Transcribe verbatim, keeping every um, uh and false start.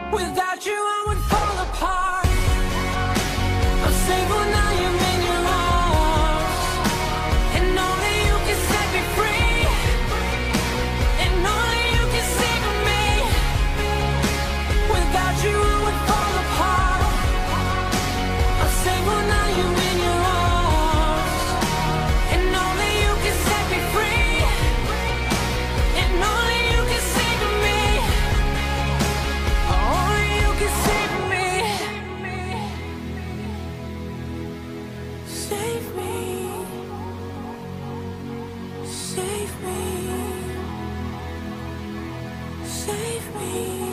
Without you I would fall apart. I'm safe when I am in your arms, and only you can set me free, and only you can save me. Without you I would fall apart. I'm safe when I am in your arms, and only you can set me free, and only you can save me. Only you can save me. Save me. Save me. Save me.